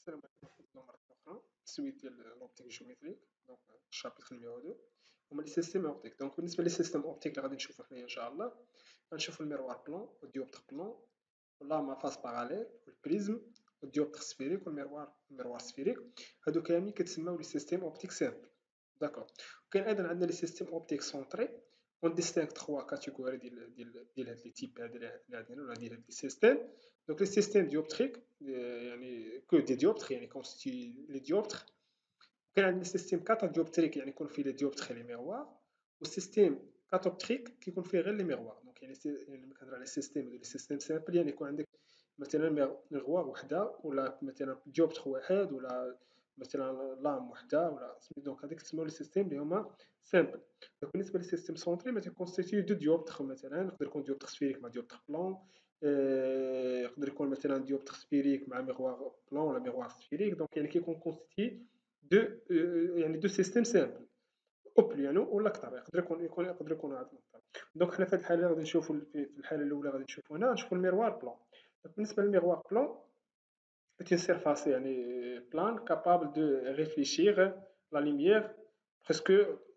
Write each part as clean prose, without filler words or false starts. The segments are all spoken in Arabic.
السلام عليكم مرة أخرى. السويت ديال لوبتيك جيومتريك، دونك الشابتر نيميرو 2 هما لي سيستيم اوبتيك. دونك بالنسبة لي سيستيم اوبتيك اللي غادي نشوفو حنايا ان شاء الله، غنشوفو الميروار بلون والديوبتر بلون ولا ما فاس باراليل والبريزم والديوبتر سفيريك والميروار سفيريك. هادو كاملين كيتسماو لي سيستيم اوبتيك سامبل. داكوغ. كاين ايضا عندنا لي سيستيم اوبتيك سونطري. اون ديستينغ 3 كاتيجوري ديال هاد لي تيب هاد اللي عندنا ولا ديال هاد لي سيستيم. دونك لي سيستيم ديوبتريك يعني كو دي ديوبتر يعني كونستيتي لي ديوبتر. كاين عندنا سيستيم كاتاديوبتريك يعني يكون فيه لي ديوبتر لي ميغوار، والسيستيم كاتوبتريك كيكون فيه غير لي ميغوار. دونك يعني ملي كنهضر على سيستيم لي سيستيم سامبل يعني يكون عندك مثلا ميغوار وحده ولا مثلا ديوبتر واحد ولا مثلا لام وحده ولا دونك هذيك تسمى لي سيستيم اللي هما سامبل. دونك بالنسبه للسيستيم سونتري مثلا كونستيتي دو ديوبتر، مثلا يقدر يكون ديوبتر سفيريك مع ديوبتر بلون، يقدر يكون مثلا ديوبتر سفيريك مع ميغوار بلون ولا ميغوار سفيريك. دونك يعني كيكون كونستيتي دو يعني دو سيستيم سامبل او بلو يعني ولا اكثر. يقدر يكون هذا اكثر. دونك حنا في هذه الحاله غادي نشوفوا في الحاله الاولى غادي نشوفوا هنا نشوفوا الميروار بلون. بالنسبه للميروار بلون c'est une surface يعني plane capable de réfléchir la lumière presque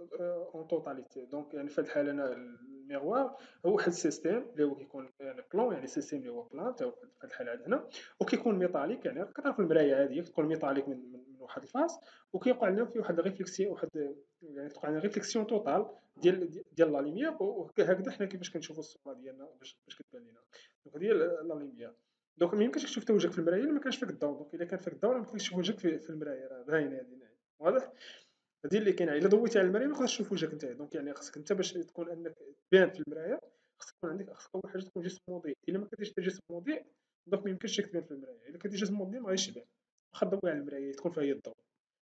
en totalité. donc يعني في هذه الحاله هنا الميغوار هو واحد السيستيم اللي هو كيكون يعني بلون يعني سيستيم اللي هو بلان في هذه الحاله عندنا، وكيكون ميتاليك يعني كتعرف المرايه هذه كتكون ميتاليك من واحد الفاس، وكيوقع لنا فيه واحد ريفليكسيون يعني توقع لنا ريفليكسيون توتال ديال لا لوميير. وهكذا حنا كيفاش كنشوفوا الصوره ديالنا باش كتبان لنا. دونك هذه هي لا لوميير. دونك ما يمكنش تشوف وجهك في المرايه الا ما كانش فيك الضوء. دونك الا كان فيك الضوء راه ممكن تشوف وجهك في المرايه، راه باينه هذه واضح. هذه اللي كاينه الا ضويتي على المرايه ما تقدرش تشوف وجهك انت. دونك يعني خاصك انت باش تكون انك تبان في المرايه خاصك يكون عندك اول حاجه تكون جسم مضيء. الا ما كنتيش جسم مضيء دونك ما يمكنش تبان في المرايه. الا كنتي جسم مضيء ما غاديش تبان، واخا ضوي على المرايه تكون فيها هي الضوء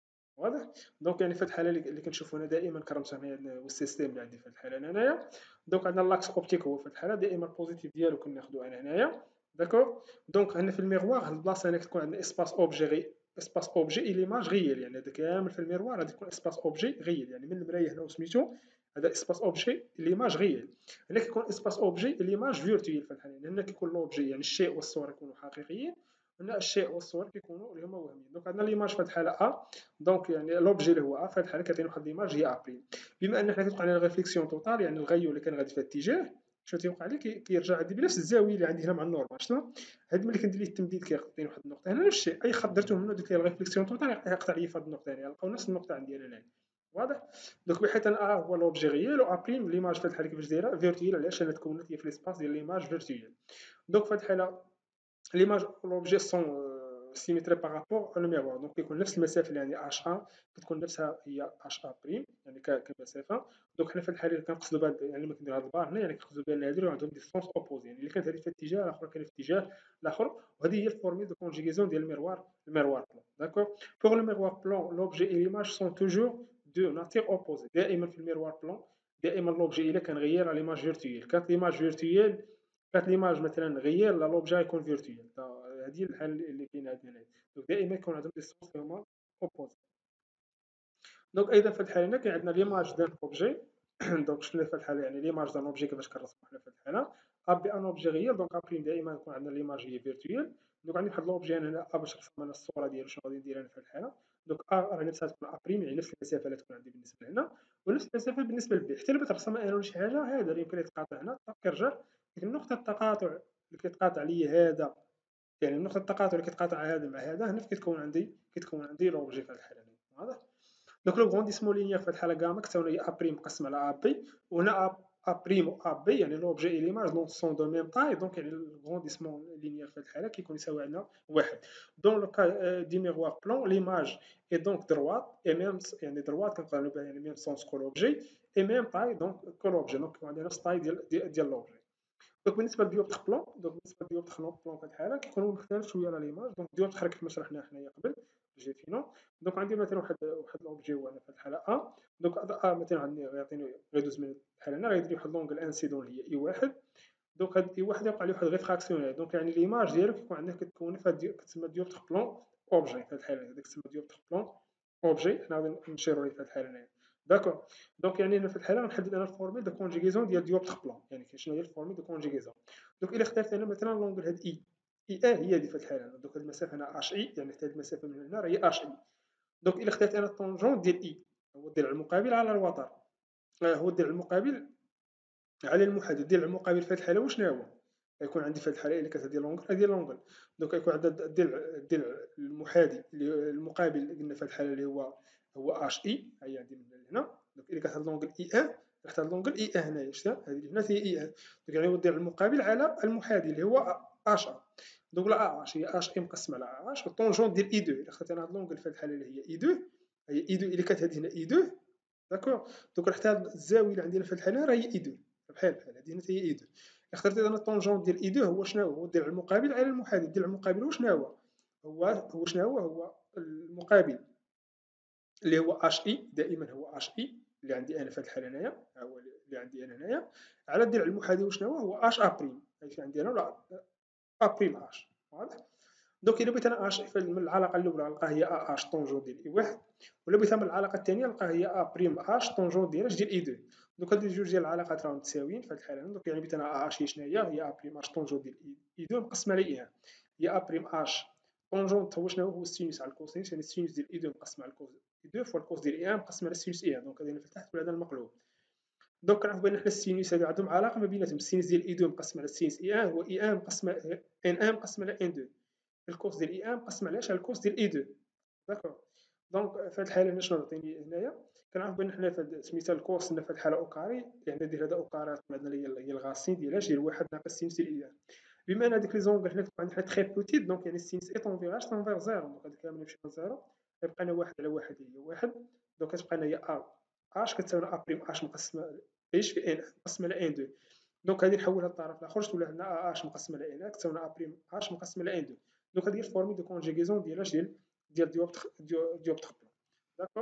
واضح. دونك يعني في هذه الحاله اللي كنشوفوا هنا دائما كرمته هنا هو السيستيم اللي عندي في هذه الحاله هنايا. دونك عندنا لاكس اوبتيك هو في هذه الحاله دائما البوزيتيف ديالو كناخذوا انا هنايا. داكور. دونك هنا في الميغوار هاد البلاصه هنا كتكون عندنا اسباس اوبجي اسباس اوبجي اي ليماج غيال. يعني هذا كامل في الميغوار غادي يكون اسباس اوبجي غيال يعني من المرايه هنا وسميتو هذا اسباس اوبجي ليماج غيال. هنا كيكون اسباس اوبجي ليماج فيرتويال في الحاله هنا كيكون لوبجي يعني الشيء والصوره يكونوا حقيقيين، هنا الشيء والصور كيكونوا اللي هما وهميين. دونك عندنا ليماج في هذه الحاله ا. دونك يعني لوبجي اللي هو ا في هذه الحاله كيعطينا واحد ليماج هي ا بريم. بما ان حنا كتوقع لنا ريفليكسيون توتال يعني الغيو اللي كان غادي في الاتجاه شنو تيوقع لي كيرجع عندي بنفس الزاويه اللي عندي هنا مع النورمال. شنو هاد ملي كندير ليه التمديد كيعطيني واحد النقطه هنا نفس الشيء اي خط درته منه درت ليه الريفليكسيون توتال يقطع لي في هاد النقطه هنا نلقاو نفس النقطه عندي انا هنا واضح. دونك بحيث ان ا هو لوبجي ريال و ا بريم ليماج في هاد الحاله كيفاش دايره فيرتويال علاش انا تكونت هي في ليسباس ديال ليماج فيرتويال. دونك في هاد الحاله ليماج لوبجي سون سيميتري بارابور او ميغوار. دونك كيكون نفس المسافه اللي يعني اش ا كتكون نفسها هي اش ا بريم يعني كمسافه. دونك حنا في الحاله اللي كنقصدوا بها يعني لما كندير هذا البار هنا يعني كنقصدوا بها هادو عندهم دي سونس اوبوزي يعني اللي كانت هذه في اتجاه الاخر كاين في اتجاه الاخر. وهذه هي الفورمي دو كونجيغيزون ديال الميروار بلون. داكور. بوغ لو ميروار بلون لوبجي اي ليماج سون توجور دو ناتير اوبوزي. دائما في الميروار بلون دائما لوبجي الا كان غير على ليماج فيرتويال كانت ليماج فيرتويال كانت ليماج مثلا غير لا لوبجي يكون فيرتويال. هذه الحاله اللي كاينه عندنا. دونك دائما يكون عندهم دي سونس اللي هما اوبوزي. دونك ايضا في الحاله هنا كاين عندنا ليماج دان اوبجي. دونك شنو في الحاله يعني ليماج دان اوبجي كيفاش كنرسمو حنا في الحاله ابي ان اوبجي غيال. دونك ابريم دائما يكون عندنا ليماج هي فيرتويال. دونك عندي واحد لوبجي هنا باش نرسم انا الصوره ديالو شنو غادي ندير انا في الحاله. دونك راه نفسها تكون ابريم يعني نفس المسافه اللي تكون عندي بالنسبه لهنا ونفس المسافه بالنسبه لبي. حتى الا بغيت نرسمها انا ولا شي حاجه هذا اللي يمكن يتقاطع هنا كيرجع ديك النقطه التقاطع اللي كيتقاطع ليا هذا يعني نقطه التقاطع اللي كيتقاطع هذا مع هذا هنا كيتكون عندي لوبجي في هذه الحاله واضح. دونك لو غرونديسمون لينيير في الحاله كاع كتساوي هي ا بريم مقسم على ا بي. وهنا ا بريم و ا بي يعني لوبجي اي ليماج دونك سون دو ميم طاي. دونك يعني الغرونديسمون لينيير في هذه الحاله كيكون يساوي عندنا واحد. دون لو كا دي ميغوار بلون ليماج اي دونك دروات اي ميم يعني دروات كنقولوا بها يعني ميم سونس كو لوبجي اي ميم طاي دونك كو لوبجي. دونك كيكون عندنا نفس طاي ديال لوبجي. دونك بالنسبه لديوبتر بلون في هذه الحاله كيكون هو مختلف شويه على ليماج. دونك ديوبتر كما شرحنا حنايا قبل جي فينو. دونك عندي مثلا واحد الاوبجي هو انا في هذه الحاله ا. دونك هذا مثلا عندي غيعطيني غيدوز من الحاله هنا غيدير لي واحد لونغ انسيدون اللي هي اي واحد. دونك هاد اي واحد يوقع لي واحد ريفراكسيون. دونك يعني ليماج ديالو كيكون عندنا كتكون في كتسمى ديوبتر بلون اوبجي في هذه الحاله هذيك كتسمى ديوبتر بلون اوبجي. حنا غادي نشيرو ليه في هذه الحاله هنايا. داكور. دونك يعني هنا في الحاله غنحدد انا الفورمي دو كونجيغيزون ديال ديوبتر بلون يعني شنو هي الفورمي دو كونجيغيزون. دونك الا اخترت انا مثلا لونغ هاد اي اي ان هي هذه في هذه الحاله. دونك هذه المسافه هنا اش اي، يعني حتى هذه المسافه من هنا راهي اش اي. دونك الا خديت انا الطونجون ديال اي، هو الضلع المقابل على الوتر، هو الضلع المقابل على المحاذي. الضلع المقابل في هذه الحاله واش هو؟ غيكون عندي في هذه الحاله الا كانت هذه لونغل هذه لونغل. دونك غيكون عندنا الضلع المحاذي المقابل قلنا في هذه الحاله اللي هو اش اي، هي عندي من هنا. دونك الا كانت هذه لونغل اي ان، رحت هذه لونغل اي ان هنايا، شفتها هذه اللي هنا هي اي ان. دونك يعني هو الضلع المقابل على المحاذي اللي هو اش ا. دونك لا اش هي اش اي مقسمه على اش، والطونجون ديال اي 2 الا خديت انا هذه لونغل في هذه الحاله اللي هي اي 2، هي اي 2 الا كانت هذه هنا اي 2. داكوغ. دونك رحت هاد الزاويه اللي عندنا في الحاله راهي اي 2، بحال بحال هذه هي اي 2. اخترت انا الطونجون ديال اي 2 هو شنو هو؟ الضلع المقابل على المحاذي. الضلع المقابل هو شنو هو شنو هو المقابل اللي هو اش اي، دائما هو اش اي اللي عندي انا في هذه الحاله هنايا، هو اللي عندي انا هنايا على الضلع المحاذي وشنو هو اش ا بريم. هادشي عندي انا ولا ا بريم اش، واضح؟ دونك الا بغيت انا اش من العلاقه الاولى نلقى هي ا اش طونجون ديال اي واحد، ولا بغيتها من العلاقه الثانيه نلقى هي ا بريم اش طونجون ديال اي 2. دونك هاد جوج ديال العلاقات راهم متساويين في هاد الحاله. دونك يعني بغيت انا ا اش هي شنو هي ا بريم اش طونجون ديال اي 2 مقسمه على اي 1. هي ا بريم اش طونجون هو شنو هو؟ السينوس على الكوسينوس، يعني السينوس ديال اي 2 مقسم على الكوس اي 2 فوا الكوس ديال اي 1 مقسم على السينوس اي 1. دونك هذا هنا في التحت وهذا المقلوب. دونك كنعرفوا بان حنا السينوس هذو عندهم علاقه ما بيناتهم. السينوس ديال اي 2 مقسم على السينوس اي 1 هو اي 1 مقسم ان 1 مقسم على ان 2. الكوس ديال اي 1 مقسم على الكوس ديال اي 2. داكوغ. دونك في هذه الحاله هنا شنو عطيني هنايا؟ كنعرف بان حنا في سميتها الكوس هنا في هذه الحاله او كاري، يعني ندير هذا او كاري عندنا هي الغاسين ديالها ديال واحد ناقص سينوس ديال اي 1. بما ان هذيك لي زونغل هنا تكون عندنا تري بوتيت، دونك يعني السينوس اي طونفيغ اش طونفيغ زيرو. دونك هذا كامل يمشي من زيرو، يبقى لنا واحد على واحد هي واحد. دونك كتبقى لنا هي ا اش كتساوي ا بريم اش مقسمه ايش في ان مقسمه على ان 2. دونك غادي نحولها للطرف الاخر تولي عندنا ا اش مقسمه على ان كتساوي ا بريم اش مقسمه على ان 2. دونك هذه هي الفورمي دو كونجيغيزون ديال اش ديال ديوبتر بلون. داكوغ.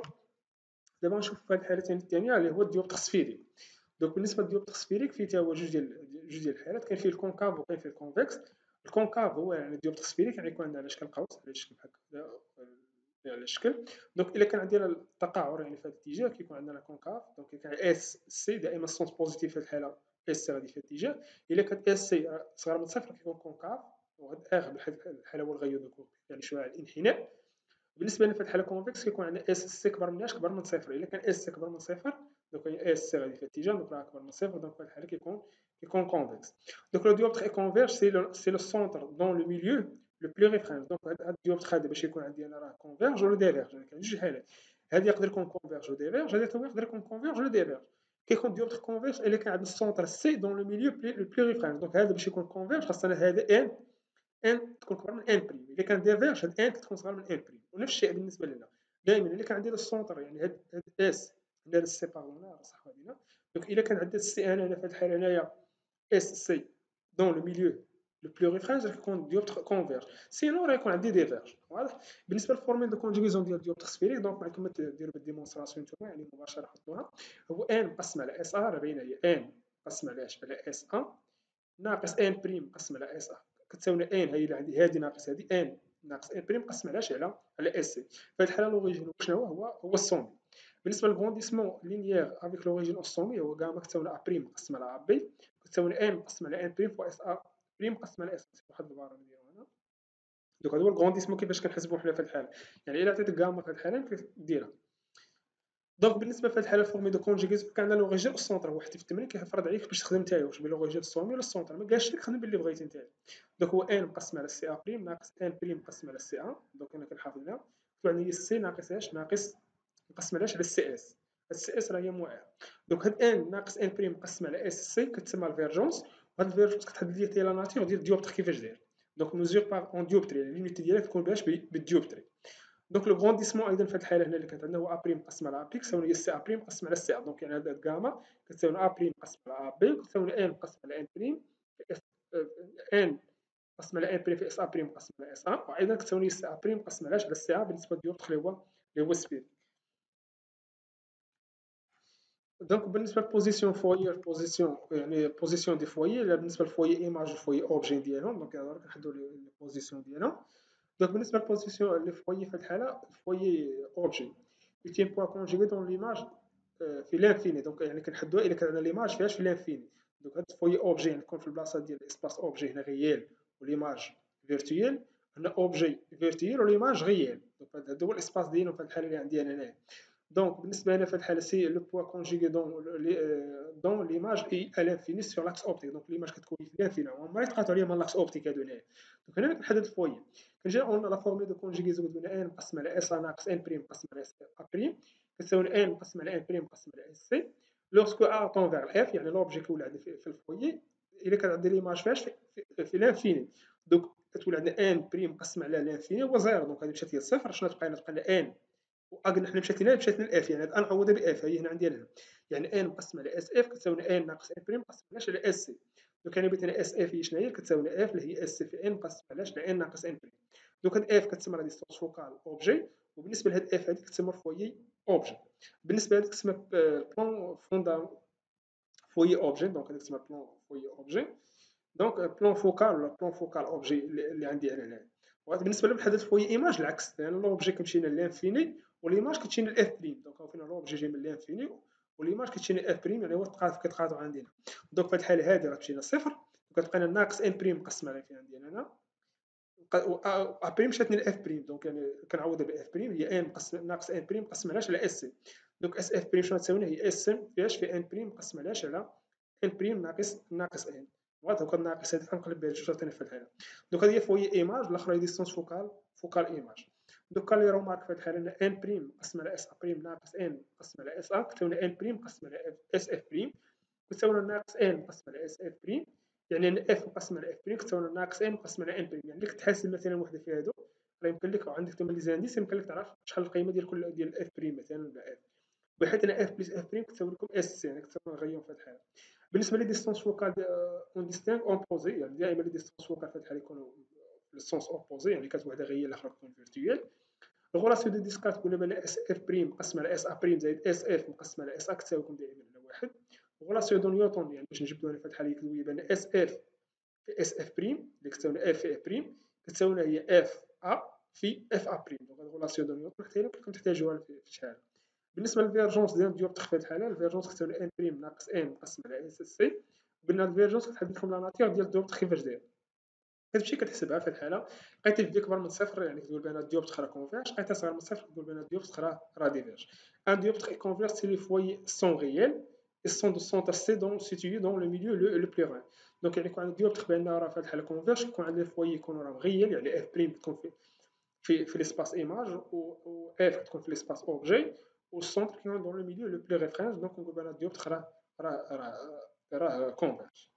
دابا نشوف في هذه الحالتين الثانيه اللي هو الديوبتر سفيري. دونك بالنسبه للديوبتر سفيريك فيه تا هو جوج ديال الحالات، كاين فيه الكونكاف وكاين فيه الكونفكس. الكونكاف هو يعني الديوبتر سفيريك، يعني يكون عندنا على شكل قوس على شكل بحال هكا على الشكل. دونك الا كان عندنا التقاعر يعني في هذا الاتجاه كيكون عندنا كونكاف. دونك كاين اس سي دائما السونس بوزيتيف في هذه الحاله، اس سي غادي في هذا الاتجاه. الا كانت اس سي صغر من صفر كيكون كونكاف، وهذا اخر بحال الحاله هو الغيور دونك يعني شويه الانحناء. بالنسبه لنا في الحاله كونفكس كيكون عندنا اس سي كبر من كبر من صفر. الا كان اس سي كبر من صفر دونك اس سي غادي في الاتجاه، دونك راه كبر من صفر. دونك في هذه الحاله كيكون كونفكس. دونك لو dioptre est converge c'est le centre dans le milieu le plus réfractaire. دونك هذا الديوبتر هذا باش يكون عندي انا راه كونفيرج ولا ديفيرج. يعني كاين جوج حالات، هذا يقدر يكون كونفيرج وديفيرج، هذا يقدر يكون كونفيرج ولا ديفيرج. كيكون ديوبتر كونفيرج الا كان عندنا السونتر سي دون لو ميليو لو بلو ريفرنس. دونك هذا باش يكون كونفيرج خاصنا هذا ان تكون كبر من ان بريم. اذا كان ديفيرج هاد ان تكون صغر من ان بريم. ونفس الشيء بالنسبه لنا دائما الا كان عندي السونتر يعني هاد اس ندير السيبارون صح هنا. دونك الا كان عندي السي ان هنا في هذه الحاله هنايا اس سي دون لو ميليو لو بلو ريفرنس راح يكون ديوبتر كونفيرج، سينو راه يكون عندي ديفيرج. واضح؟ بالنسبه للفورمين دو كونجيغيزون ديال ديوبتر سفيريك دونك معكم ما ديروا بالديمونستراسيون نتوما يعني مباشره حطوها. هو ان مقسم على اس ا راه باينه هي ان مقسم على اش على اس ا ناقص ان بريم مقسم على اس ا كتساوي ان هي اللي عندي هذه ناقص هذه ان ناقص ان بريم مقسم على اش على اس سي. في هذه الحاله لوريجين شنو هو السومي. بالنسبه للبونديسمون لينيير افيك لوريجين السومي هو غاما كتساوي ا بريم مقسم على ا بي كتساوي ان مقسم على ان بريم فوا اس ا بريم مقسم على اس. واحد البارا نديرو هنا. دوك هذا هو الغونديسمون كيفاش كنحسبوا حنا في هذه الحاله. يعني الا عطيتك غاما في هذه الحاله ديرها. دونك بالنسبه في هذه الحاله فورمي دو كونجيغيزون كان عندنا لوغيجين السونتر هو حتى في التمرين كيفرض عليك باش تخدم نتايا واش بلوغيجين السومي ولا السونتر. ما قالش لك خدم باللي بغيتي نتايا. دونك هو ان مقسم على سي ا بريم ناقص ان بريم مقسم على سي ا. دونك انا كنحافظ هنا كتب عندي سي ناقص اش ناقص مقسم على السي اس. السي اس راه هي موان. دونك هاد ان ناقص ان بريم مقسم على اس سي كتسمى الفيرجونس. وهاد الفيرجونس كتحدد لي لا ناتور ديال الديوبتر كيفاش داير. دونك ميزور باغ اون ديوبتري يعني ليميت ديالها تكون باش بالديوبتري. دونك لو غونديسمون ايضا في هذه الحاله هنا اللي كانت عندنا هو ا بريم مقسم على ا بي كتساوي سي ا بريم مقسم على سي ا. دونك يعني هاد غاما كتساوي ا بريم مقسم على ا بي كتساوي ان مقسم على ان بريم ان مقسم على ان بريم في اس ا بريم مقسم على اس ا. وايضا كتساوي سي ا بريم مقسم على السي ا بالنسبه للديوبتر اللي هو سبيد. دونك بالنسبه للبوزيسيون فوي البوزيسيون يعني بوزيسيون دي فوي بالنسبه للفوي ايماج الفوي اوبجي ديالهم. دونك هذا كنحددوا لي بوزيسيون ديالهم. دونك بالنسبه للبوزيسيون لي فوي في هذه الحاله فوي اوبجي يتيم بوا كونجيغي دون ليماج في لانفيني. دونك يعني كنحددوها الا كان عندنا ليماج فيهاش في لانفيني. دونك هاد فوي اوبجي يعني تكون في البلاصه ديال الاسباس اوبجي هنا ريال وليماج فيرتويال، عندنا اوبجي فيرتويال وليماج ريال. دونك هذا هو الاسباس ديالهم في هذه الحاله اللي عندي انا هنايا. دونك بالنسبه لنا في هذه الحاله سي لو بوا كونجيغي دون ليماج اي ا لانفيني سور لاكس اوبتيك. دونك ليماج كتكون في لانفيني عمرها يتقاطعوا عليهم لاكس اوبتيك هادو هنايا. دونك هنا كنحدد الفوي، كنجي اون لا فورمي دو كونجيغيزون قلنا ان مقسم على اس ناقص ان بريم مقسم على اس ا بريم كتساوي ان مقسم على ان بريم مقسم على اس سي لوغسكو ا طون فيغ الاف، يعني لوبجي كيولي عندي في الفوي الا كان عندي ليماج فاش في لانفيني. دونك كتولي عندنا ان بريم مقسم على لانفيني هو زيرو. دونك هذه مشات هي الصفر. شنو تبقى لنا؟ تبقى لنا ان واقل حنا مشات لنا الاف، يعني هذا نعوضها باف هي هنا عندي هنا، يعني ان مقسم على اس اف كتساوي ان ناقص ان بريم مقسم على اس سي. دونك انا بغيت انا اس اف هي شنو هي؟ كتساوي اف اللي هي اس في ان مقسم على ان ناقص ان بريم. دونك هاد اف كتسمى لا ديستونس فوكال اوبجي، وبالنسبه لهاد اف هذه كتسمى الفويي اوبجي. بالنسبه لهاد كتسمى بلون فوندا فويي اوبجي. دونك هذا كتسمى بلون فويي اوبجي. دونك بلون فوكال ولا بلون فوكال اوبجي اللي عندي انا هنا. بالنسبه للحدث فويي ايماج العكس، لان لوبجي كيمشي لنا لانفيني وليماج كتمشي للاف بريم. دونك فينا لوبجي جاي من لانفيني وليماج كتمشي للاف بريم، يعني هو كيتقاطعوا عندنا. دونك في هذه الحاله هذه راه مشينا صفر، وكتبقى لنا ناقص ان بريم مقسم على في عندي انا ا بريم مشاتني لاف بريم. دونك يعني كنعوضها باف بريم هي ان ناقص ان بريم مقسم على اس سي. دونك اس اف بريم شنو تساوي؟ هي اس فياش في ان بريم مقسم على ان بريم ناقص ان. فوالا دونك الناقص هذه كنقلب بها الجوج عطيني في الحاله. دونك هذه هي فوي ايماج، الاخرى هي ديستونس فوكال ايماج. دونك كان لي رومارك في هذه الحاله ان بريم مقسم على اس ا بريم ناقص ان مقسم على اس ا كتساوي ان بريم مقسم على اس اف بريم كتساوي ناقص ان مقسم على اس اف بريم، يعني ان اف مقسم على اف بريم كتساوي ناقص ان مقسم على ان بريم. يعني اللي كتحاسب مثلا وحده في هادو راه يمكن لك عندك ثم لي زانديس يمكن لك تعرف شحال القيمه ديال كل ديال اف بريم مثلا ولا اف، بحيث ان اف بلس اف بريم كتساوي لكم اس سي، يعني كتساوي نغيروا في هذه الحاله. بالنسبه لي ديستونس فوكال اون ديستانغ اونبوزي، يعني دائما لي ديستونس فوكال في هذه الحاله يكونوا في السونس اوبوزي، يعني كانت وحده غير الاخرى تكون فيرتويال. الغولاسيون دو ديسكات قلنا بان اس اف بريم مقسم على اس ا بريم زائد اس اف مقسم على اس ا كتساوي لكم دائما على واحد. الغولاسيون دو نيوتن يعني باش نجبدوها في هذه الحاله كتقول بان اس اف في اس اف بريم اللي كتساوي اف في اف بريم كتساوي هي اف ا في اف ا بريم. دونك الغولاسيون دو نيوتن حتى راكم تحتاجوها في الشهاده. بالنسبه للفيرجونس ديال ديوبتر في هذه الحاله الفيرجونس كتساوي ان بريم ناقص ان مقسم على اس اس سي. قلنا الفيرجونس كتحدد لكم لا ناتير ديال ديوبتر كيفاش داير. كتمشي كتحسبها في هذه الحاله لقيتي في كبر من صفر يعني كتقول بان ديوبتر راه كونفيرج، لقيتها صغر من صفر كتقول بان ديوبتر راه ديفيرج. ان ديوبتر اي كونفيرج سي لي فوي سون ريال et sont de centre C donc situé dans le milieu le plus grand. دونك يعني يكون عندنا ديوبتر بان راه في هذه الحاله كونفيرج، يكون عندنا الفوي يكونوا راه غيال، يعني اف بريم تكون في ليسباس ايماج و اف تكون في ليسباس اوبجي والسونتر كيكون دون لو ميليو لو بلو ريفرنس. دونك نقول بان ديوبتر راه كونفيرج.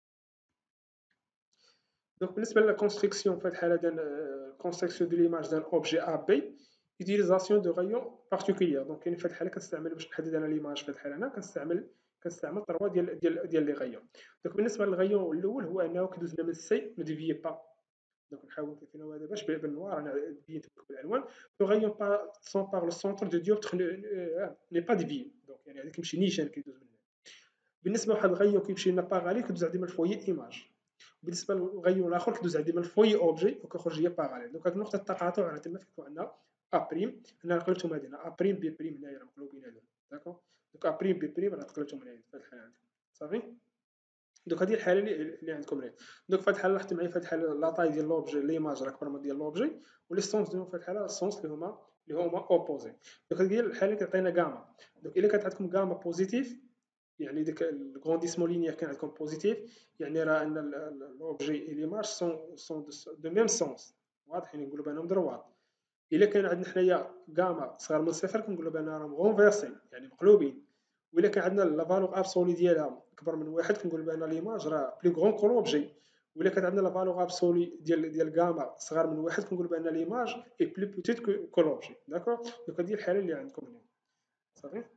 دونك بالنسبه للكونستركسيون في هذه الحاله ديال كونستركسيون دو ليماج ديال اوبجي ا بي يوتيليزاسيون دو غايون بارتيكولير. دونك كاين في هذه الحاله كنستعمل باش نحدد انا ليماج في هذه الحاله هنا كنستعمل 3 ديال لي غايون. دونك بالنسبه للغايون الاول هو انه كيدوز لنا من سي نو ديفيي با. دونك نحاول كيفين هو هذا باش بالنوار انا بينت لكم بالالوان لو غايون با سون بار لو سونتر دو ديوبتر ني با ديفيي. دونك يعني هذا كيمشي نيشان كيدوز منه. بالنسبه لواحد الغايون كيمشي لنا باغالي كيدوز عندي من الفوي ايماج. بالنسبه للغيون الاخر كيدوز عندي من الفوي اوبجي وكيخرج ليا باغاليل. دونك هاد نقطه التقاطع راه تما كيكون عندنا ا بريم. هنا قلبتهم هادينا ا بريم بي بريم هنايا راه مقلوبين هادو. داكوغ دونك ا بريم بي بريم راه تقلبتهم هنايا في هاد الحاله عندي صافي. دونك هذه الحاله اللي عندكم هنا. دونك في هذه الحاله لاحظتوا معايا في هذه الحاله لا طاي ديال لوبجي ليماج راه اكبر من ديال لوبجي ولي سونس ديالهم في هذه الحاله السونس اللي هما اوبوزي. دونك هذه هي الحاله اللي كتعطينا غاما. دونك الا كانت عندكم غاما بوزيتيف يعني ديك الغرونديسمون لينيير كان عندكم بوزيتيف يعني راه ان لوبجي اي ليماج سون دو ميم سونس واضح، يعني نقولوا بانهم دروات. الا كان عندنا حنايا غاما صغر من صفر كنقولوا بانها راهم غونفيرسي يعني مقلوبين. وإلا كان عندنا لا فالور ابسولي ديالها اكبر من واحد كنقولوا بان ليماج راه بلو غرون كو لوبجي. وإلا كانت عندنا لا فالور ابسولي ديال غاما صغر من واحد كنقولوا بان ليماج اي بلو بوتيت كو لوبجي. داكوغ دونك هذه هي الحاله اللي عندكم هنا صافي.